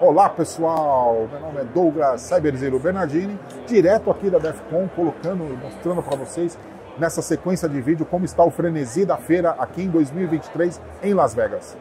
Olá pessoal, meu nome é Douglas Cyberzero Bernardini, direto aqui da DEF CON, mostrando para vocês nessa sequência de vídeo como está o frenesi da feira aqui em 2023 em Las Vegas.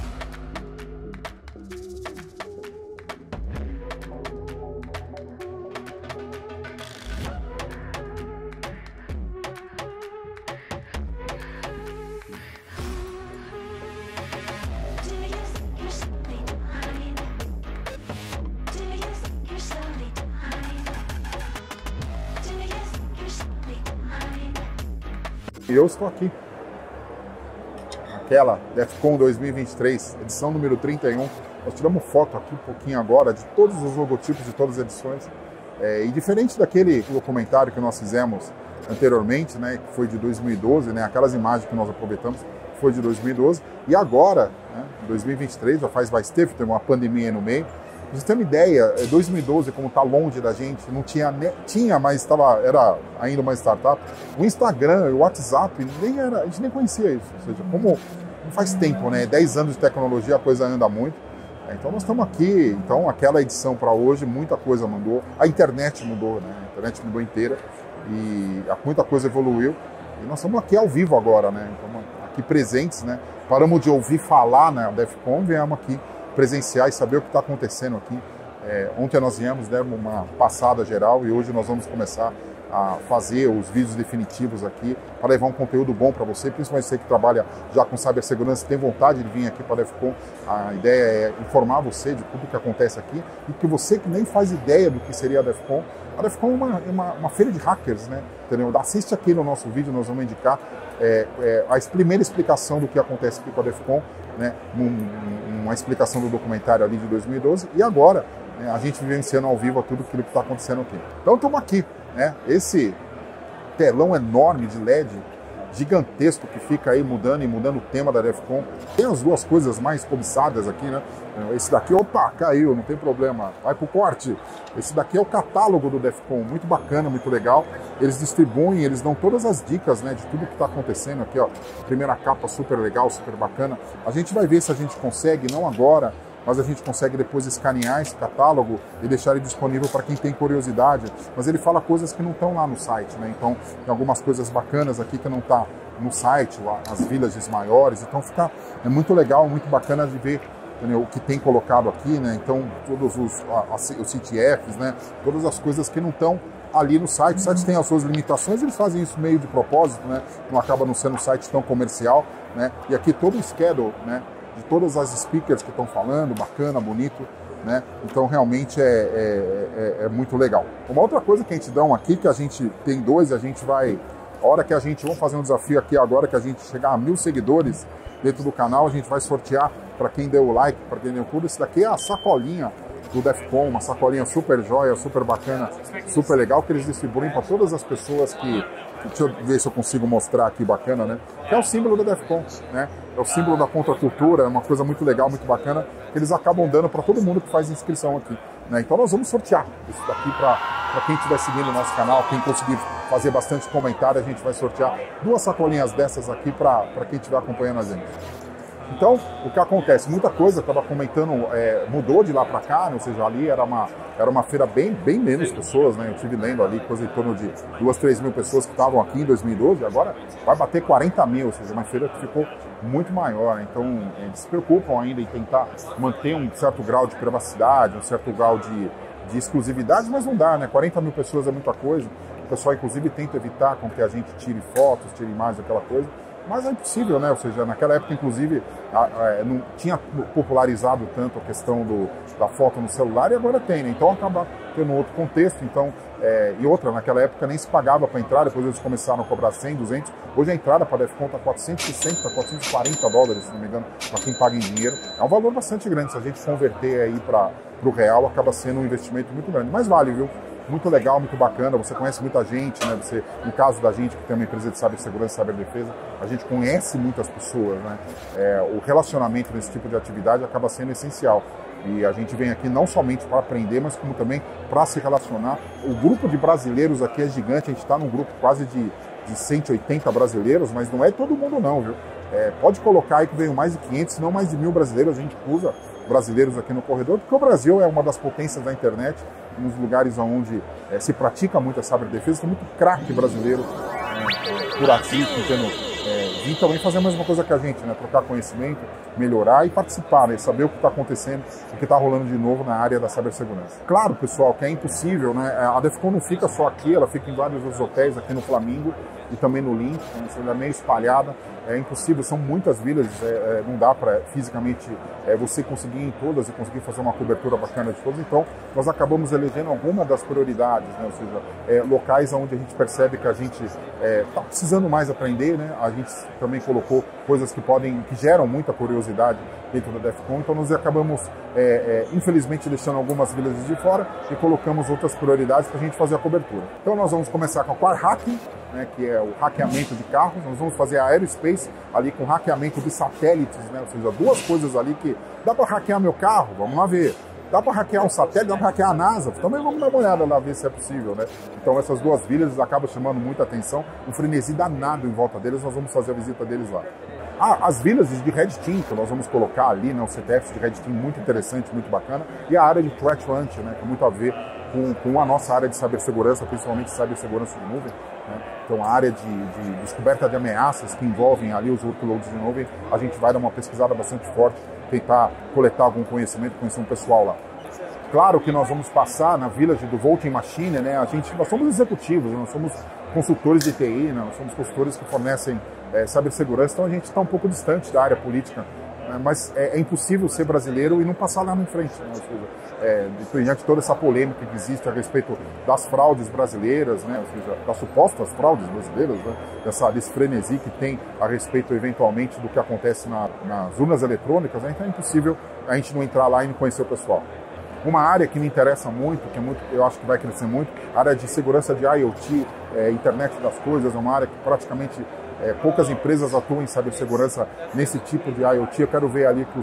E eu estou aqui, naquela DEF CON 2023, edição número 31. Nós tiramos foto aqui um pouquinho agora de todos os logotipos de todas as edições. E diferente daquele documentário que nós fizemos anteriormente, né, que foi de 2012, né, aquelas imagens que nós aproveitamos foi de 2012. E agora, né, 2023, já faz mais tempo, tem uma pandemia aí no meio. Pra você ter uma ideia, 2012, como está longe da gente, não tinha, mas era ainda uma startup. O Instagram, o WhatsApp, a gente nem conhecia isso. Ou seja, como não faz tempo, né? 10 anos de tecnologia, a coisa anda muito. Então nós estamos aqui, então aquela edição para hoje, muita coisa mudou. A internet mudou, né? A internet mudou inteira e muita coisa evoluiu. E nós estamos aqui ao vivo agora, né? Estamos aqui presentes, né? Paramos de ouvir falar na DEF CON, viemos aqui presenciar e saber o que está acontecendo aqui. Ontem nós viemos, demos uma passada geral e hoje nós vamos começar a fazer os vídeos definitivos aqui para levar um conteúdo bom para você, principalmente você que trabalha já com cibersegurança, tem vontade de vir aqui para a DEF CON. A ideia é informar você de tudo que acontece aqui e que você que nem faz ideia do que seria a DEF CON. A DEF CON é uma feira de hackers, né? Entendeu? Assiste aqui no nosso vídeo, nós vamos indicar a primeira explicação do que acontece aqui com a DEF CON, né? Uma explicação do documentário ali de 2012 e agora, né, a gente vivenciando ao vivo tudo aquilo que está acontecendo aqui. Então estamos aqui, né? Esse telão enorme de LED, gigantesco, que fica aí mudando o tema da DEF CON. Tem as duas coisas mais cobiçadas aqui, né? Esse daqui, opa, caiu, não tem problema, vai pro corte. Esse daqui é o catálogo do DEF CON, muito bacana, muito legal. Eles distribuem, eles dão todas as dicas, né, de tudo que está acontecendo aqui, ó. Primeira capa super legal, super bacana. A gente vai ver se a gente consegue, não agora, mas a gente consegue depois escanear esse catálogo e deixar ele disponível para quem tem curiosidade. Mas ele fala coisas que não estão lá no site, né? Então tem algumas coisas bacanas aqui que não está no site, as villages maiores. Então é muito legal, muito bacana de ver, entendeu, o que tem colocado aqui, né? Então todos os CTFs, né? Todas as coisas que não estão ali no site. O site tem as suas limitações, eles fazem isso meio de propósito, né? Não acaba não sendo um site tão comercial, né? E aqui todo o schedule, né, de todas as speakers que estão falando, bacana, bonito, né? Então realmente é muito legal. Uma outra coisa que a gente dá aqui, que a gente tem dois, a gente vai, a hora que a gente, vamos fazer um desafio aqui agora, que a gente chegar a 1000 seguidores dentro do canal, a gente vai sortear para quem deu o like, para quem deu o curso. Esse daqui é a sacolinha do DEF CON, uma sacolinha super joia, super bacana, super legal, que eles distribuem para todas as pessoas que... Deixa eu ver se eu consigo mostrar aqui, bacana, né? Que é o símbolo da DEF CON, né? É o símbolo da contracultura, é uma coisa muito legal, muito bacana, que eles acabam dando para todo mundo que faz inscrição aqui, né? Então nós vamos sortear isso daqui para quem estiver seguindo o nosso canal, quem conseguir fazer bastante comentário, a gente vai sortear 2 sacolinhas dessas aqui para quem estiver acompanhando a gente. Então, o que acontece? Muita coisa, estava comentando, mudou de lá para cá, né? Ou seja, ali era uma feira bem menos pessoas, né? Eu estive lendo ali coisa em torno de 2, 3 mil pessoas que estavam aqui em 2012, agora vai bater 40 mil, ou seja, uma feira que ficou muito maior. Então, eles se preocupam ainda em tentar manter um certo grau de privacidade, um certo grau de exclusividade, mas não dá, né? 40 mil pessoas é muita coisa. O pessoal, inclusive, tenta evitar com que a gente tire fotos, tire imagens, aquela coisa. Mas é impossível, né? Ou seja, naquela época, inclusive, não tinha popularizado tanto a questão da foto no celular e agora tem, né? Então acaba tendo outro contexto. Então, e outra, naquela época nem se pagava para entrar, depois eles começaram a cobrar 100, 200. Hoje a entrada para a DEF CON está 460, 440 dólares, se não me engano, para quem paga em dinheiro. É um valor bastante grande. Se a gente converter aí para o real, acaba sendo um investimento muito grande. Mas vale, viu? Muito legal, muito bacana, você conhece muita gente, né? Você, no caso da gente que tem uma empresa de cibersegurança e ciberdefesa, a gente conhece muitas pessoas, né? O relacionamento nesse tipo de atividade acaba sendo essencial. E a gente vem aqui não somente para aprender, mas como também para se relacionar. O grupo de brasileiros aqui é gigante, a gente está num grupo quase de 180 brasileiros, mas não é todo mundo não, viu? Pode colocar aí que veio mais de 500, se não mais de 1000 brasileiros, a gente cruza brasileiros aqui no corredor, porque o Brasil é uma das potências da internet, nos lugares onde se pratica muito a cyberdefesa, tem muito craque brasileiro por aqui, tentando vir também fazer a mesma coisa que a gente, né? Trocar conhecimento, melhorar e participar, né? Saber o que está acontecendo, o que está rolando de novo na área da cibersegurança. Claro, pessoal, que é impossível, né? A Defcon não fica só aqui, ela fica em vários outros hotéis aqui no Flamingo e também no Link, né? Ela é meio espalhada. É impossível, são muitas vilas, não dá para fisicamente você conseguir ir em todas e conseguir fazer uma cobertura bacana de todas, então nós acabamos elegendo algumas das prioridades, né? Ou seja, locais onde a gente percebe que a gente está precisando mais aprender, né? A gente também colocou coisas que geram muita curiosidade dentro da Defcon, então nós acabamos, infelizmente, deixando algumas vilas de fora e colocamos outras prioridades para a gente fazer a cobertura. Então nós vamos começar com a Car Hacking, né, que é o hackeamento de carros. Nós vamos fazer a Aerospace ali com hackeamento de satélites, né, ou seja, duas coisas ali que dá para hackear meu carro, vamos lá ver. Dá para hackear um satélite, dá para hackear a NASA, também vamos dar uma olhada lá, ver se é possível, né? Então essas duas vilas acabam chamando muita atenção, um frenesi danado em volta deles, nós vamos fazer a visita deles lá. As vilas de Red Team, que nós vamos colocar ali, né, os CTFs de Red Team, muito interessante, muito bacana, e a área de Threat Hunt, né, que tem muito a ver com a nossa área de cibersegurança, principalmente cibersegurança de nuvem, né? Então a área de descoberta de ameaças que envolvem ali os workloads de nuvem, a gente vai dar uma pesquisada bastante forte, tentar coletar algum conhecimento, conhecer um pessoal lá. Claro que nós vamos passar na Village do Voting Machine, né? Nós somos executivos, nós somos consultores de TI, né? Nós somos consultores que fornecem cibersegurança, então a gente está um pouco distante da área política, né? Mas é impossível ser brasileiro e não passar lá em frente, né? Ou seja, diante de toda essa polêmica que existe a respeito das fraudes brasileiras, né? Ou seja, das supostas fraudes brasileiras, né? Desse frenesi que tem a respeito, eventualmente, do que acontece nas urnas eletrônicas, né? Então é impossível a gente não entrar lá e não conhecer o pessoal. Uma área que me interessa muito, eu acho que vai crescer muito, a área de segurança de IoT, internet das coisas, é uma área que praticamente poucas empresas atuam em cibersegurança nesse tipo de IoT. Eu quero ver ali que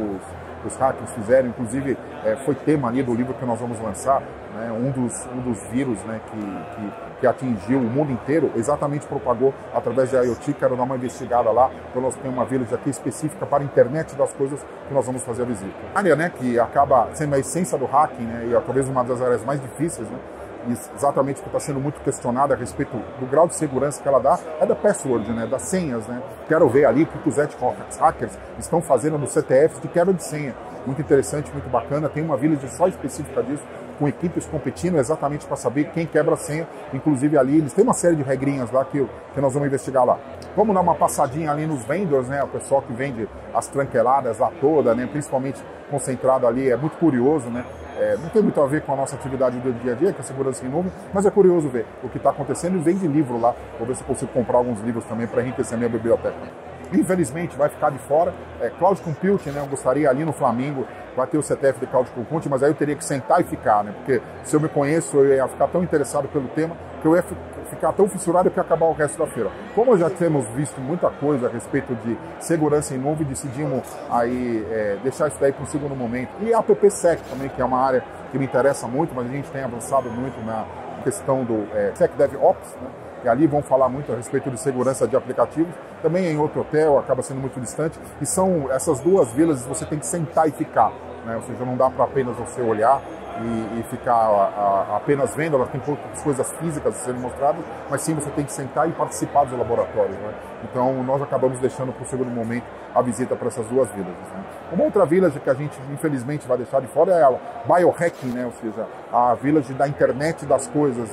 os hackers fizeram, inclusive foi tema ali do livro que nós vamos lançar, né, um dos vírus, né, que atingiu o mundo inteiro, exatamente propagou através de IoT. Quero dar uma investigada lá, então nós temos uma village aqui específica para a internet das coisas que nós vamos fazer a visita. A área, né, que acaba sendo a essência do hacking, né, e talvez uma das áreas mais difíceis, né, exatamente o que está sendo muito questionado a respeito do grau de segurança que ela dá, é da password, né, das senhas, né. Quero ver ali o que os ethical hackers estão fazendo nos CTFs de quebra de senha. Muito interessante, muito bacana. Tem uma village só específica disso, com equipes competindo exatamente para saber quem quebra a senha. Inclusive ali, eles têm uma série de regrinhas lá que nós vamos investigar lá. Vamos dar uma passadinha ali nos vendors, né, o pessoal que vende as tranqueiradas lá toda, né, principalmente concentrado ali, é muito curioso, né. Não tem muito a ver com a nossa atividade do dia a dia, que é a segurança em nuvem, mas é curioso ver o que está acontecendo e vende livro lá. Vou ver se eu consigo comprar alguns livros também para enriquecer a minha biblioteca. Infelizmente vai ficar de fora. Cloud Computing, né, eu gostaria ali no Flamingo, vai ter o CTF de Cloud Computing, mas aí eu teria que sentar e ficar, né, porque se eu me conheço, eu ia ficar tão interessado pelo tema que eu ia ficar tão fissurado que ia acabar o resto da feira. Como já temos visto muita coisa a respeito de segurança em nuvem, decidimos aí deixar isso daí para um segundo momento. E a AppSec também, que é uma área que me interessa muito, mas a gente tem avançado muito na questão do SecDevOps, né? E ali vão falar muito a respeito de segurança de aplicativos, também em outro hotel, acaba sendo muito distante, e são essas duas vilas, você tem que sentar e ficar, né? Ou seja, não dá para apenas você olhar e ficar apenas vendo, ela tem poucas coisas físicas a serem mostradas, mas sim você tem que sentar e participar dos laboratórios, né? Então nós acabamos deixando para o segundo momento a visita para essas duas vilas, né? Uma outra village que a gente infelizmente vai deixar de fora é a Biohacking, né? Ou seja, a village da internet das coisas,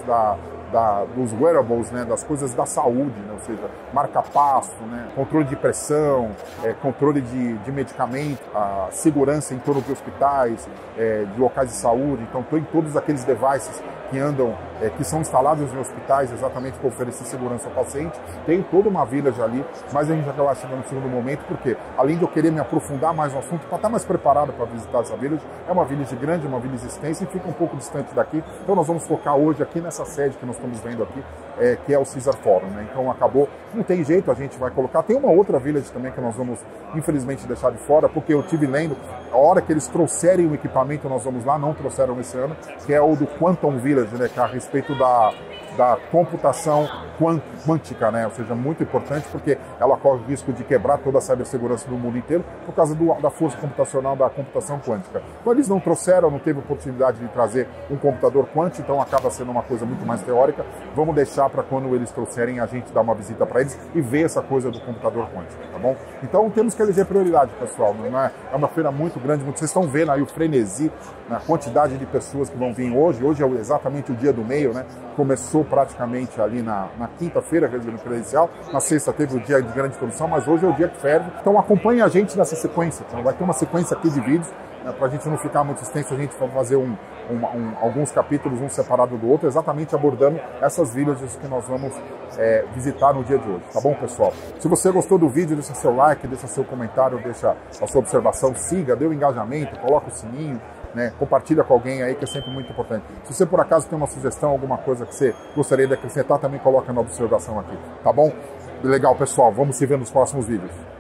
dos wearables, né, das coisas da saúde, né, ou seja, marca-passo, né, controle de pressão, controle de medicamento, a segurança em torno de hospitais, de locais de saúde. Então, tem todos aqueles devices que andam, que são instalados em hospitais exatamente para oferecer segurança ao paciente. Tem toda uma village ali, mas a gente já vai chegando no segundo momento, porque além de eu querer me aprofundar mais no assunto, para estar mais preparado para visitar essa village, é uma village grande, uma village extensa e fica um pouco distante daqui. Então nós vamos focar hoje aqui nessa sede que nós estamos vendo aqui, que é o Caesar Forum, né? Então acabou, não tem jeito, a gente vai colocar. Tem uma outra village também que nós vamos infelizmente deixar de fora, porque eu tive lendo, a hora que eles trouxerem o equipamento nós vamos lá, não trouxeram esse ano, que é o do Quantum Village, né, que é a respeito da computação quântica, né? Ou seja, muito importante porque ela corre o risco de quebrar toda a cibersegurança do mundo inteiro por causa da força computacional da computação quântica. Então eles não trouxeram, não teve oportunidade de trazer um computador quântico, então acaba sendo uma coisa muito mais teórica. Vamos deixar para quando eles trouxerem a gente dar uma visita para eles e ver essa coisa do computador quântico, tá bom? Então temos que eleger prioridade, pessoal. Não é uma feira muito grande, vocês estão vendo aí o frenesi, né? A quantidade de pessoas que vão vir hoje. Hoje é exatamente o dia do meio, né? Começou praticamente ali na quinta-feira, credencial, na sexta teve o dia de grande produção, mas hoje é o dia que ferve. Então acompanhe a gente nessa sequência. Então, vai ter uma sequência aqui de vídeos, né, para a gente não ficar muito extenso, a gente vai fazer alguns capítulos, um separado do outro, exatamente abordando essas villages que nós vamos visitar no dia de hoje. Tá bom, pessoal? Se você gostou do vídeo, deixa seu like, deixa seu comentário, deixa a sua observação, siga, dê o engajamento, coloca o sininho, né, compartilha com alguém aí, que é sempre muito importante. Se você por acaso tem uma sugestão, alguma coisa que você gostaria de acrescentar, também coloca na observação aqui, tá bom? Legal, pessoal, vamos se ver nos próximos vídeos.